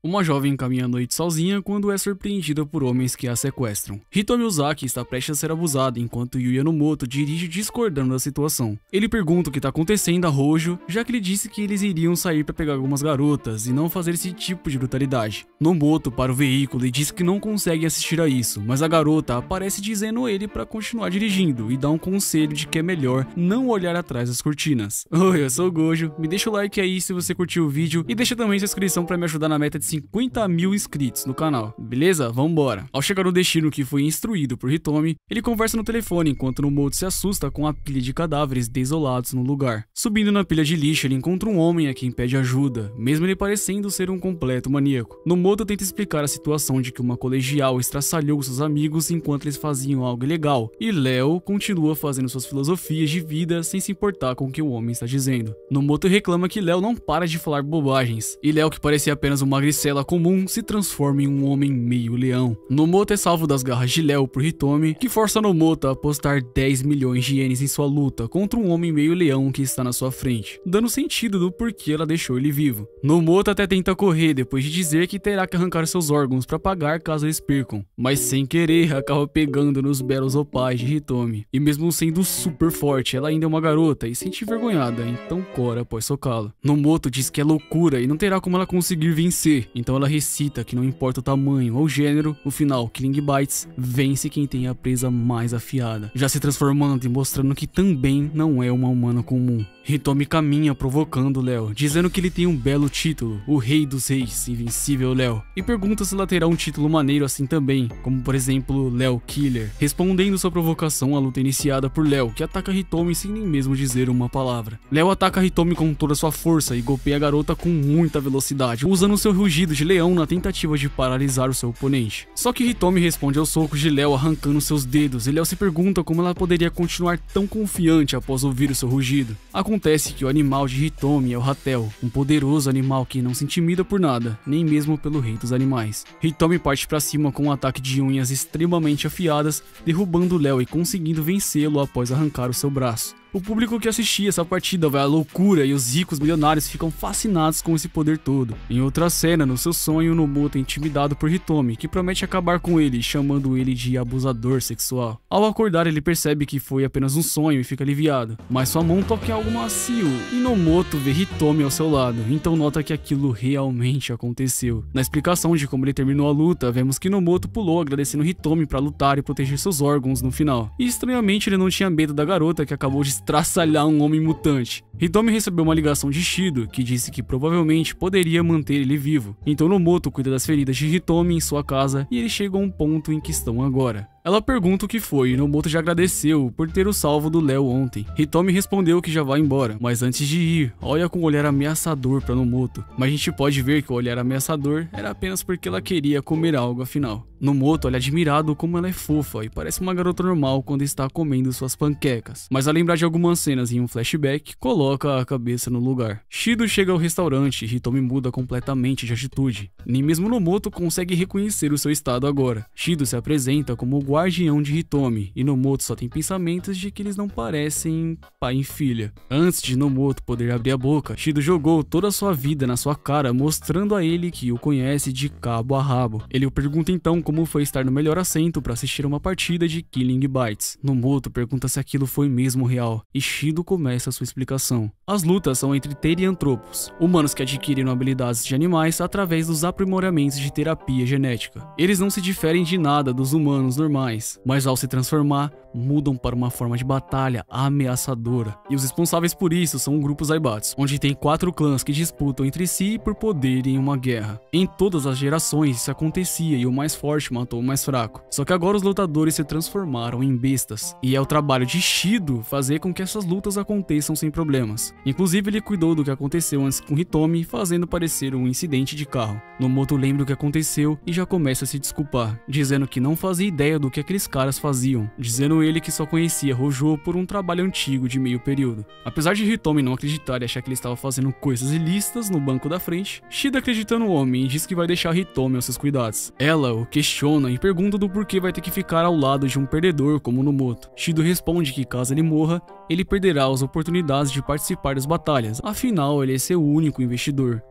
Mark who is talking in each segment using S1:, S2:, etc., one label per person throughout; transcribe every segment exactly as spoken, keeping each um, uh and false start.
S1: Uma jovem caminha à noite sozinha quando é surpreendida por homens que a sequestram. Hitomi Ozaki está prestes a ser abusada enquanto Yuya Nomoto dirige discordando da situação. Ele pergunta o que está acontecendo a Hojo, já que ele disse que eles iriam sair para pegar algumas garotas e não fazer esse tipo de brutalidade. Nomoto para o veículo e diz que não consegue assistir a isso, mas a garota aparece dizendo a ele para continuar dirigindo e dá um conselho de que é melhor não olhar atrás das cortinas. Oi, eu sou o Gojo, me deixa o like aí se você curtiu o vídeo e deixa também sua inscrição para me ajudar na meta de cinquenta mil inscritos no canal, beleza? Vambora! Ao chegar no destino que foi instruído por Hitomi, ele conversa no telefone enquanto Nomoto se assusta com a pilha de cadáveres desolados no lugar. Subindo na pilha de lixo, ele encontra um homem a quem pede ajuda, mesmo ele parecendo ser um completo maníaco. Nomoto tenta explicar a situação de que uma colegial estraçalhou seus amigos enquanto eles faziam algo ilegal, e Léo continua fazendo suas filosofias de vida sem se importar com o que o homem está dizendo. Nomoto reclama que Léo não para de falar bobagens, e Léo, que parecia apenas uma magricela comum, se transforma em um homem meio leão. Nomoto é salvo das garras de Léo por Hitomi, que força Nomoto a apostar dez milhões de ienes em sua luta contra um homem meio leão que está na sua frente, dando sentido do porquê ela deixou ele vivo. Nomoto até tenta correr depois de dizer que terá que arrancar seus órgãos para pagar caso eles percam, mas sem querer acaba pegando nos belos opais de Hitomi. E mesmo sendo super forte, ela ainda é uma garota e sente envergonhada, então cora após socá-la. Nomoto diz que é loucura e não terá como ela conseguir vencer, então ela recita que não importa o tamanho ou gênero, no final Killing Bites vence quem tem a presa mais afiada, já se transformando e mostrando que também não é uma humana comum. Hitomi caminha provocando Léo, dizendo que ele tem um belo título, o Rei dos Reis, Invencível Léo, e pergunta se ela terá um título maneiro assim também, como por exemplo Léo Killer. Respondendo sua provocação, a luta é iniciada por Léo, que ataca Hitomi sem nem mesmo dizer uma palavra. Léo ataca Hitomi com toda sua força e golpeia a garota com muita velocidade, usando seu rugido de leão na tentativa de paralisar o seu oponente. Só que Hitomi responde aos socos de Léo arrancando seus dedos, e Léo se pergunta como ela poderia continuar tão confiante após ouvir o seu rugido. Acontece que o animal de Hitomi é o Ratel, um poderoso animal que não se intimida por nada, nem mesmo pelo rei dos animais. Hitomi parte para cima com um ataque de unhas extremamente afiadas, derrubando Léo e conseguindo vencê-lo após arrancar o seu braço. O público que assistia essa partida vai à loucura e os ricos milionários ficam fascinados com esse poder todo. Em outra cena, no seu sonho, Nomoto é intimidado por Hitomi, que promete acabar com ele, chamando ele de abusador sexual. Ao acordar, ele percebe que foi apenas um sonho e fica aliviado, mas sua mão toca em algo macio, e Nomoto vê Hitomi ao seu lado, então nota que aquilo realmente aconteceu. Na explicação de como ele terminou a luta, vemos que Nomoto pulou agradecendo Hitomi para lutar e proteger seus órgãos no final. E estranhamente ele não tinha medo da garota que acabou de estraçalhar um homem mutante. Hitomi recebeu uma ligação de Shido, que disse que provavelmente poderia manter ele vivo. Então Nomoto cuida das feridas de Hitomi em sua casa e eles chegam a um ponto em que estão agora. Ela pergunta o que foi e Nomoto já agradeceu por ter o salvo do Léo ontem. Hitomi respondeu que já vai embora, mas antes de ir, olha com um olhar ameaçador para Nomoto. Mas a gente pode ver que o olhar ameaçador era apenas porque ela queria comer algo afinal. Nomoto olha admirado como ela é fofa e parece uma garota normal quando está comendo suas panquecas. Mas ao lembrar de algumas cenas em um flashback, coloca a cabeça no lugar. Shido chega ao restaurante e Hitomi muda completamente de atitude. Nem mesmo Nomoto consegue reconhecer o seu estado agora. Shido se apresenta como o guardião de Hitomi, e Nomoto só tem pensamentos de que eles não parecem pai e filha. Antes de Nomoto poder abrir a boca, Shido jogou toda a sua vida na sua cara, mostrando a ele que o conhece de cabo a rabo. Ele o pergunta então como foi estar no melhor assento para assistir a uma partida de Killing Bites. Nomoto pergunta se aquilo foi mesmo real, e Shido começa a sua explicação. As lutas são entre teriantropos, humanos que adquiriram habilidades de animais através dos aprimoramentos de terapia genética. Eles não se diferem de nada dos humanos normais, mas ao se transformar, mudam para uma forma de batalha ameaçadora. E os responsáveis por isso são grupos Zaibatsu, onde tem quatro clãs que disputam entre si por poder em uma guerra. Em todas as gerações isso acontecia e o mais forte matou o mais fraco. Só que agora os lutadores se transformaram em bestas, e é o trabalho de Shido fazer com que essas lutas aconteçam sem problemas. Inclusive ele cuidou do que aconteceu antes com Hitomi, fazendo parecer um incidente de carro. Nomoto lembra o que aconteceu e já começa a se desculpar, dizendo que não fazia ideia do que aqueles caras faziam, dizendo ele que só conhecia Hojo por um trabalho antigo de meio período. Apesar de Hitomi não acreditar e achar que ele estava fazendo coisas ilícitas no banco da frente, Shido acredita no homem e diz que vai deixar Hitomi aos seus cuidados. Ela o questiona e pergunta do porquê vai ter que ficar ao lado de um perdedor como Nomoto. Shido responde que caso ele morra, ele perderá as oportunidades de participar das batalhas, afinal ele é seu único investidor.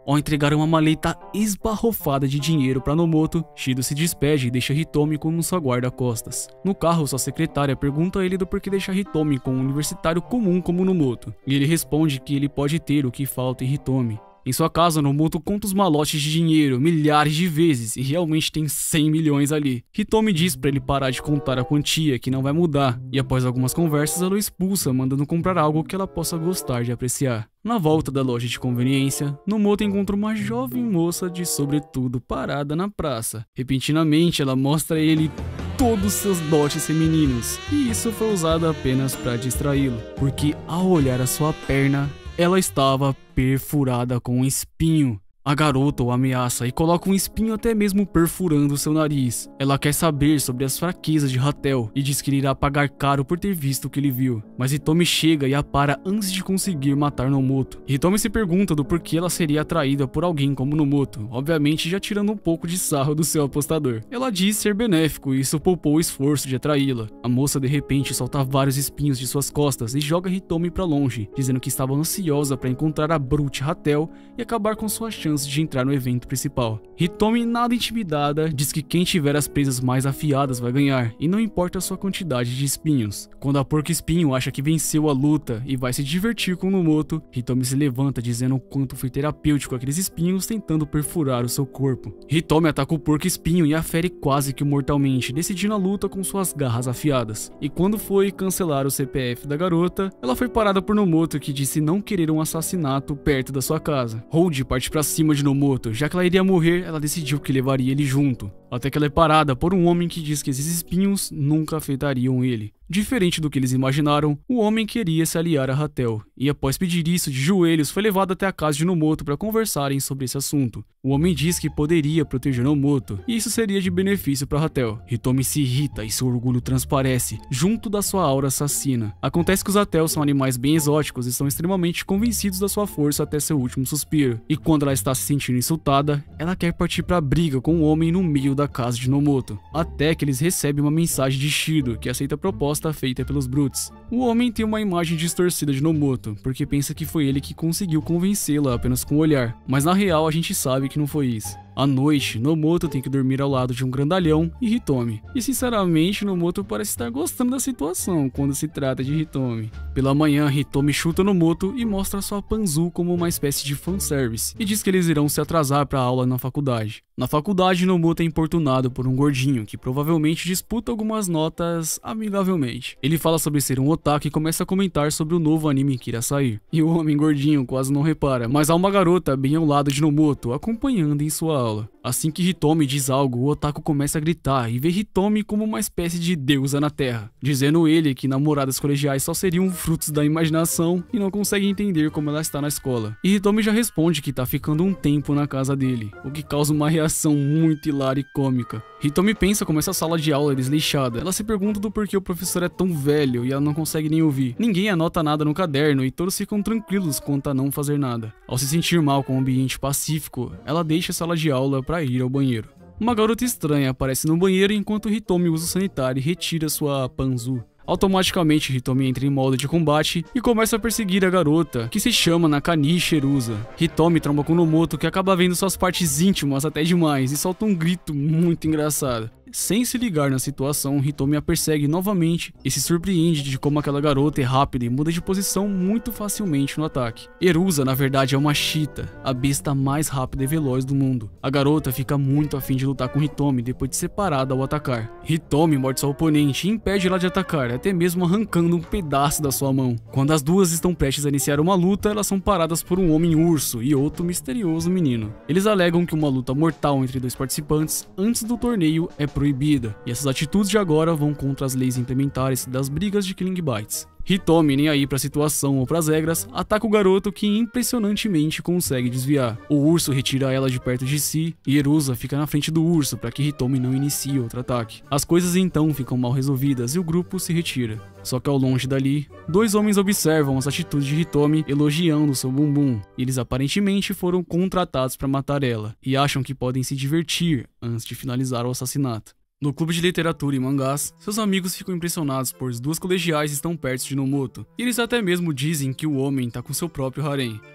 S1: Ao entregar uma maleta esbarrofada de dinheiro para Nomoto, Shido se despede e deixa Hitomi como sua guarda-costas. No carro, sua secretária pergunta a ele do porquê deixar Hitomi com um universitário comum como Nomoto, e ele responde que ele pode ter o que falta em Hitomi. Em sua casa, Nomoto conta os malotes de dinheiro milhares de vezes e realmente tem cem milhões ali. Hitomi diz pra ele parar de contar a quantia, que não vai mudar, e após algumas conversas ela o expulsa, mandando comprar algo que ela possa gostar de apreciar. Na volta da loja de conveniência, Nomoto encontra uma jovem moça de sobretudo parada na praça. Repentinamente, ela mostra a ele todos seus dotes femininos, e isso foi usado apenas para distraí-lo, porque ao olhar a sua perna, ela estava perfurada com um espinho. A garota o ameaça e coloca um espinho até mesmo perfurando seu nariz. Ela quer saber sobre as fraquezas de Hatel e diz que ele irá pagar caro por ter visto o que ele viu. Mas Hitomi chega e a para antes de conseguir matar Nomoto. Hitomi se pergunta do porquê ela seria atraída por alguém como Nomoto, obviamente já tirando um pouco de sarro do seu apostador. Ela diz ser benéfico e isso poupou o esforço de atraí-la. A moça de repente solta vários espinhos de suas costas e joga Hitomi para longe, dizendo que estava ansiosa para encontrar a Brute Hatel e acabar com sua chance de entrar no evento principal. Hitomi, nada intimidada, diz que quem tiver as presas mais afiadas vai ganhar, e não importa a sua quantidade de espinhos. Quando a porco-espinho acha que venceu a luta e vai se divertir com Nomoto, Hitomi se levanta dizendo o quanto foi terapêutico aqueles espinhos tentando perfurar o seu corpo. Hitomi ataca o porco-espinho e a fere quase que mortalmente, decidindo a luta com suas garras afiadas. E quando foi cancelar o C P F da garota, ela foi parada por Nomoto, que disse não querer um assassinato perto da sua casa. Hold parte pra cima de Nomoto, já que ela iria morrer, ela decidiu que levaria ele junto, até que ela é parada por um homem que diz que esses espinhos nunca afetariam ele. Diferente do que eles imaginaram, o homem queria se aliar a Hatel, e após pedir isso de joelhos, foi levado até a casa de Nomoto para conversarem sobre esse assunto. O homem diz que poderia proteger Nomoto, e isso seria de benefício para Hatel. Hitomi se irrita e seu orgulho transparece, junto da sua aura assassina. Acontece que os Hatel são animais bem exóticos e são extremamente convencidos da sua força até seu último suspiro, e quando ela está se sentindo insultada, ela quer partir para a briga com o homem no meio da casa de Nomoto, até que eles recebem uma mensagem de Shido, que aceita a proposta feita pelos Brutes. O homem tem uma imagem distorcida de Nomoto, porque pensa que foi ele que conseguiu convencê-la apenas com o olhar, mas na real a gente sabe que não foi isso. À noite, Nomoto tem que dormir ao lado de um grandalhão e Hitomi. E sinceramente, Nomoto parece estar gostando da situação quando se trata de Hitomi. Pela manhã, Hitomi chuta Nomoto e mostra sua Panzu como uma espécie de fanservice, e diz que eles irão se atrasar para a aula na faculdade. Na faculdade, Nomoto é importunado por um gordinho que provavelmente disputa algumas notas amigavelmente. Ele fala sobre ser um otaku e começa a comentar sobre o novo anime que irá sair. E o homem gordinho quase não repara, mas há uma garota bem ao lado de Nomoto, acompanhando em sua aula. Assim que Hitomi diz algo, o otaku começa a gritar e vê Hitomi como uma espécie de deusa na terra, dizendo ele que namoradas colegiais só seriam frutos da imaginação e não consegue entender como ela está na escola. E Hitomi já responde que tá ficando um tempo na casa dele, o que causa uma reação muito hilária e cômica. Hitomi pensa como essa sala de aula é desleixada. Ela se pergunta do porquê o professor é tão velho e ela não consegue nem ouvir. Ninguém anota nada no caderno e todos ficam tranquilos quanto a não fazer nada. Ao se sentir mal com o ambiente pacífico, ela deixa a sala de aula para ir ao banheiro. Uma garota estranha aparece no banheiro enquanto Hitomi usa o sanitário e retira sua Panzu. Automaticamente, Hitomi entra em modo de combate e começa a perseguir a garota, que se chama Nakanishi Erusa. Hitomi tromba com Nomoto, que acaba vendo suas partes íntimas até demais e solta um grito muito engraçado. Sem se ligar na situação, Hitomi a persegue novamente e se surpreende de como aquela garota é rápida e muda de posição muito facilmente no ataque. Erusa, na verdade, é uma cheetah, a besta mais rápida e veloz do mundo. A garota fica muito afim de lutar com Hitomi depois de ser parada ao atacar. Hitomi morde sua oponente e impede ela de atacar, até mesmo arrancando um pedaço da sua mão. Quando as duas estão prestes a iniciar uma luta, elas são paradas por um homem urso e outro misterioso menino. Eles alegam que uma luta mortal entre dois participantes antes do torneio é proibida, e essas atitudes de agora vão contra as leis implementares das brigas de Killing Bites. Hitomi, nem aí pra situação ou pras regras, ataca o garoto, que impressionantemente consegue desviar. O urso retira ela de perto de si e Erusa fica na frente do urso para que Hitomi não inicie outro ataque. As coisas então ficam mal resolvidas e o grupo se retira. Só que ao longe dali, dois homens observam as atitudes de Hitomi elogiando seu bumbum. Eles aparentemente foram contratados para matar ela e acham que podem se divertir antes de finalizar o assassinato. No clube de literatura e mangás, seus amigos ficam impressionados pois duas colegiais estão perto de Nomoto, e eles até mesmo dizem que o homem tá com seu próprio harém.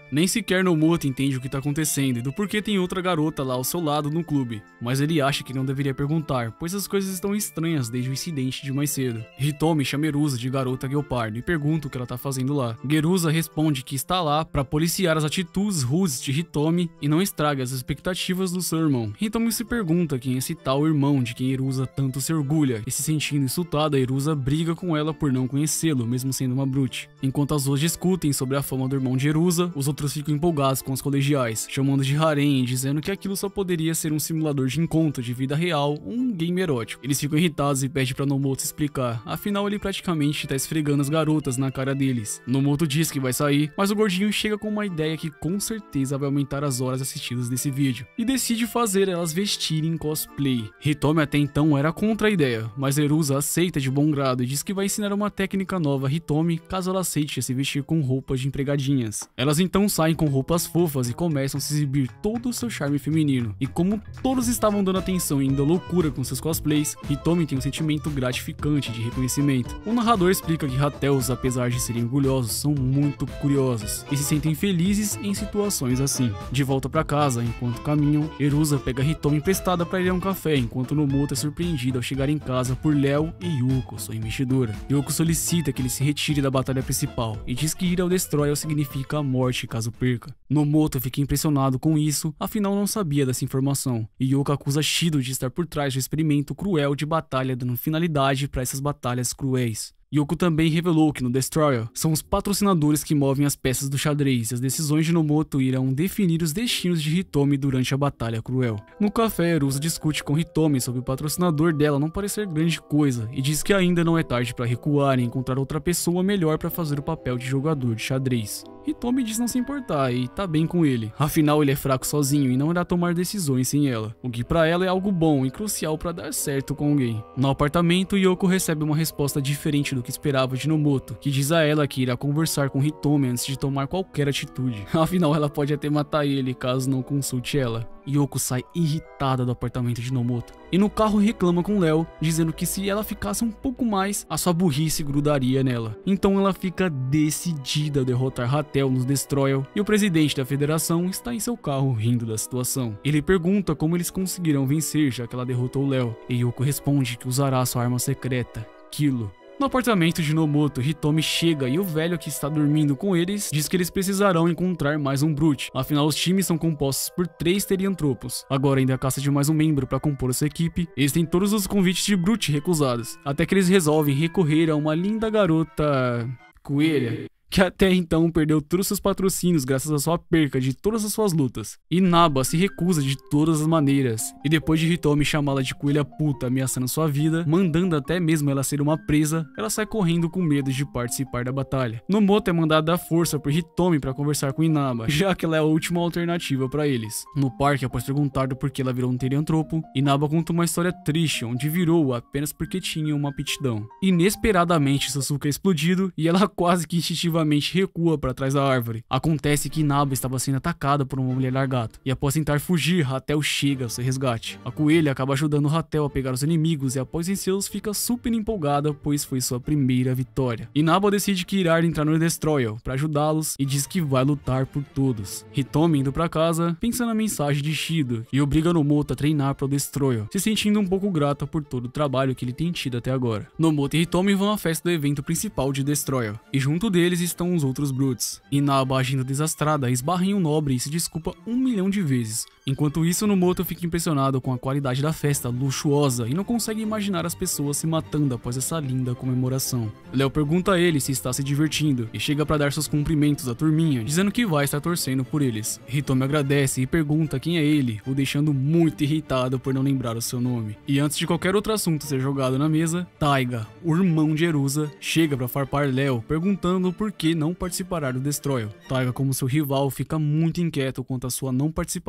S1: Nem sequer Nomoto entende o que tá acontecendo e do porquê tem outra garota lá ao seu lado no clube, mas ele acha que não deveria perguntar, pois as coisas estão estranhas desde o incidente de mais cedo. Hitomi chama Erusa de garota guepardo e pergunta o que ela tá fazendo lá. Gerusa responde que está lá para policiar as atitudes rudes de Hitomi e não estrague as expectativas do seu irmão. Hitomi se pergunta quem é esse tal irmão de quem Erusa tanto se orgulha, e se sentindo insultada, Erusa briga com ela por não conhecê-lo, mesmo sendo uma brute. Enquanto as duas discutem sobre a fama do irmão de Erusa, os outros ficam empolgados com os colegiais, chamando de harém e dizendo que aquilo só poderia ser um simulador de encontro de vida real, um game erótico. Eles ficam irritados e pedem pra Nomoto explicar, afinal ele praticamente tá esfregando as garotas na cara deles. Nomoto diz que vai sair, mas o gordinho chega com uma ideia que com certeza vai aumentar as horas assistidas desse vídeo, e decide fazer elas vestirem cosplay. Hitomi até então era contra a ideia, mas Erusa aceita de bom grado e diz que vai ensinar uma técnica nova a Hitomi caso ela aceite se vestir com roupas de empregadinhas. Elas então saem com roupas fofas e começam a se exibir todo o seu charme feminino, e como todos estavam dando atenção e indo à loucura com seus cosplays, Hitomi tem um sentimento gratificante de reconhecimento. O narrador explica que Hatels, apesar de serem orgulhosos, são muito curiosos e se sentem felizes em situações assim. De volta para casa, enquanto caminham, Erusa pega Hitomi emprestada para ir a um café, enquanto Nomoto é surpreendido ao chegar em casa por Léo e Yuko, sua investidora. Yuko solicita que ele se retire da batalha principal e diz que ir ao Destroyer significa a morte caso perca. Nomoto fica impressionado com isso, afinal não sabia dessa informação, e Yuko acusa Shido de estar por trás do experimento cruel de batalha, dando finalidade para essas batalhas cruéis. Yuko também revelou que no Destroyer são os patrocinadores que movem as peças do xadrez e as decisões de Nomoto irão definir os destinos de Hitomi durante a batalha cruel. No café, Erusa discute com Hitomi sobre o patrocinador dela não parecer grande coisa e diz que ainda não é tarde para recuar e encontrar outra pessoa melhor para fazer o papel de jogador de xadrez. Hitomi diz não se importar e tá bem com ele, afinal ele é fraco sozinho e não irá tomar decisões sem ela, o que pra ela é algo bom e crucial para dar certo com alguém. No apartamento, Yuko recebe uma resposta diferente do que esperava de Nomoto, que diz a ela que irá conversar com Hitomi antes de tomar qualquer atitude, afinal ela pode até matar ele caso não consulte ela. Yuko sai irritada do apartamento de Nomoto e no carro reclama com Léo, dizendo que se ela ficasse um pouco mais, a sua burrice grudaria nela. Então ela fica decidida a derrotar Hatel nos Destroyer e o presidente da federação está em seu carro rindo da situação. Ele pergunta como eles conseguirão vencer já que ela derrotou Léo, e Yuko responde que usará sua arma secreta, Kilo. No apartamento de Nomoto, Hitomi chega e o velho que está dormindo com eles diz que eles precisarão encontrar mais um Brute, afinal os times são compostos por três teriantropos. Agora ainda a caça de mais um membro para compor sua equipe, eles têm todos os convites de Brute recusados, até que eles resolvem recorrer a uma linda garota... coelha, que até então perdeu todos seus patrocínios graças à sua perca de todas as suas lutas. Inaba se recusa de todas as maneiras, e depois de Hitomi chamá-la de coelha puta ameaçando sua vida, mandando até mesmo ela ser uma presa, ela sai correndo com medo de participar da batalha. Nomoto é mandada à força por Hitomi para conversar com Inaba, já que ela é a última alternativa para eles. No parque, após perguntar do porquê ela virou um teriantropo, Inaba conta uma história triste onde virou apenas porque tinha uma aptidão. Inesperadamente, Sasuke é explodido e ela quase que instintivamente recua para trás da árvore. Acontece que Inaba estava sendo atacada por uma mulher largata, e após tentar fugir, Hatel chega ao seu resgate. A coelha acaba ajudando Hatel a pegar os inimigos e após vencê-los fica super empolgada, pois foi sua primeira vitória. Inaba decide que irá entrar no Destroyer para ajudá-los e diz que vai lutar por todos. Hitomi indo para casa, pensa na mensagem de Shido e obriga Nomoto a treinar para o Destroyer, se sentindo um pouco grata por todo o trabalho que ele tem tido até agora. Nomoto e Hitomi vão à festa do evento principal de Destroyer, e junto deles estão os outros Brutes. Inaba, agindo desastrada, esbarra em um nobre e se desculpa um milhão de vezes. Enquanto isso, Nomoto fica impressionado com a qualidade da festa luxuosa e não consegue imaginar as pessoas se matando após essa linda comemoração. Léo pergunta a ele se está se divertindo e chega para dar seus cumprimentos à turminha, dizendo que vai estar torcendo por eles. Hitomi agradece e pergunta quem é ele, o deixando muito irritado por não lembrar o seu nome. E antes de qualquer outro assunto ser jogado na mesa, Taiga, o irmão de Erusa, chega para farpar Léo, perguntando por que não participará do Destroyer. Taiga, como seu rival, fica muito inquieto quanto à sua não participação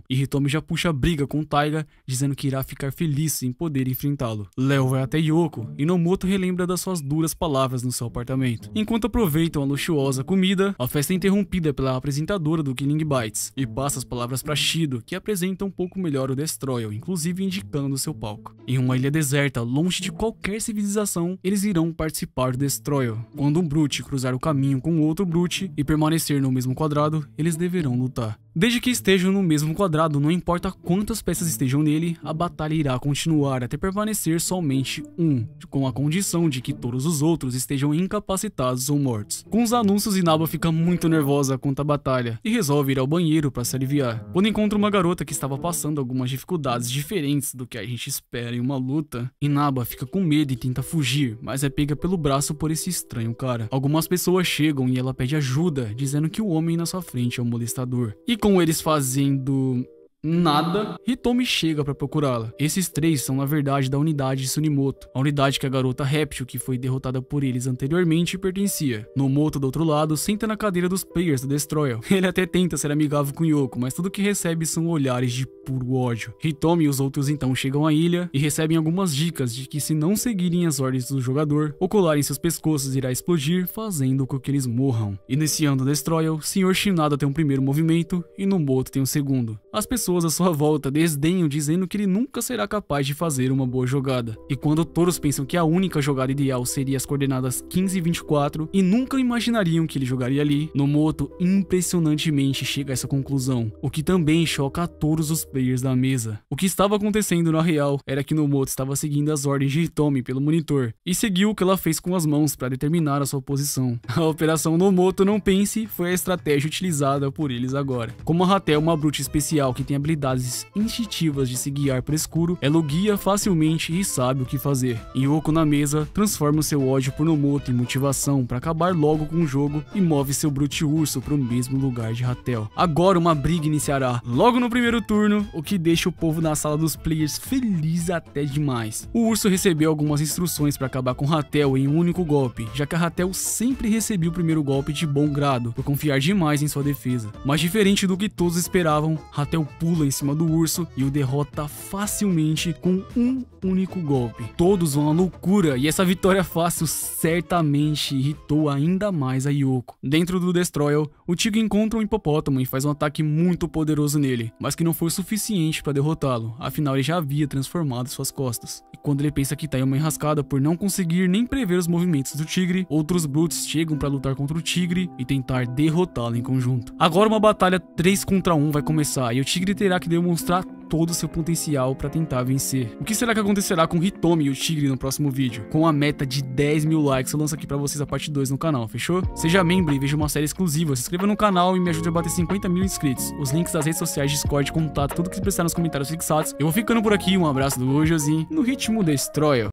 S1: e Hitomi já puxa a briga com Taiga, dizendo que irá ficar feliz em poder enfrentá-lo. Léo vai até Yoko e Nomoto relembra das suas duras palavras no seu apartamento. Enquanto aproveitam a luxuosa comida, a festa é interrompida pela apresentadora do Killing Bites e passa as palavras para Shido, que apresenta um pouco melhor o Destroyer, inclusive indicando seu palco. Em uma ilha deserta, longe de qualquer civilização, eles irão participar do Destroyer. Quando um Brute cruzar o caminho com outro Brute e permanecer no mesmo quadrado, eles deverão lutar. Desde que estejam no mesmo quadrado, não importa quantas peças estejam nele, a batalha irá continuar até permanecer somente um, com a condição de que todos os outros estejam incapacitados ou mortos. Com os anúncios, Inaba fica muito nervosa quanto à batalha e resolve ir ao banheiro para se aliviar. Quando encontra uma garota que estava passando algumas dificuldades diferentes do que a gente espera em uma luta, Inaba fica com medo e tenta fugir, mas é pega pelo braço por esse estranho cara. Algumas pessoas chegam e ela pede ajuda, dizendo que o homem na sua frente é um molestador. E com eles fazendo nada, Hitomi chega para procurá-la. Esses três são na verdade da unidade de Sunimoto, a unidade que a garota réptil que foi derrotada por eles anteriormente pertencia. Nomoto, do outro lado, senta na cadeira dos players do Destroyer. Ele até tenta ser amigável com Yoko, mas tudo que recebe são olhares de puro ódio. Hitomi e os outros então chegam à ilha e recebem algumas dicas de que se não seguirem as ordens do jogador, o colar em seus pescoços irá explodir, fazendo com que eles morram. Iniciando o Destroyer, o senhor Shinada tem um primeiro movimento e Nomoto tem um segundo. As pessoas à sua volta desdenham, dizendo que ele nunca será capaz de fazer uma boa jogada. E quando todos pensam que a única jogada ideal seria as coordenadas quinze e vinte e quatro e nunca imaginariam que ele jogaria ali, Nomoto impressionantemente chega a essa conclusão, o que também choca a todos os players da mesa. O que estava acontecendo na real era que Nomoto estava seguindo as ordens de Hitomi pelo monitor e seguiu o que ela fez com as mãos para determinar a sua posição. A operação Nomoto Não Pense foi a estratégia utilizada por eles agora. Como a Ratel é uma Brute especial que tem habilidades instintivas de se guiar para o escuro, ela o guia facilmente e sabe o que fazer. Yoko na mesa transforma o seu ódio por Nomoto em motivação para acabar logo com o jogo e move seu Brute Urso para o mesmo lugar de Ratel. Agora uma briga iniciará logo no primeiro turno, o que deixa o povo na sala dos players feliz até demais. O Urso recebeu algumas instruções para acabar com Ratel em um único golpe, já que a Ratel sempre recebia o primeiro golpe de bom grado, por confiar demais em sua defesa. Mas diferente do que todos esperavam, Ratel pula em cima do urso e o derrota facilmente com um único golpe. Todos vão à loucura e essa vitória fácil certamente irritou ainda mais a Yoko. Dentro do Destroyer, o Tigre encontra um hipopótamo e faz um ataque muito poderoso nele, mas que não foi o suficiente para derrotá-lo, afinal ele já havia transformado suas costas. E quando ele pensa que tá em uma enrascada por não conseguir nem prever os movimentos do tigre, outros Brutes chegam para lutar contra o tigre e tentar derrotá-lo em conjunto. Agora uma batalha três contra um vai começar e o tigre terá que demonstrar todo o seu potencial para tentar vencer. O que será que acontecerá com Hitomi e o tigre no próximo vídeo? Com a meta de dez mil likes, eu lanço aqui para vocês a parte dois no canal, fechou? Seja membro e veja uma série exclusiva, se inscreva no canal e me ajude a bater cinquenta mil inscritos. Os links das redes sociais, Discord, contato, tudo que você precisar nos comentários fixados. Eu vou ficando por aqui, um abraço do Josin, no ritmo Destroyer.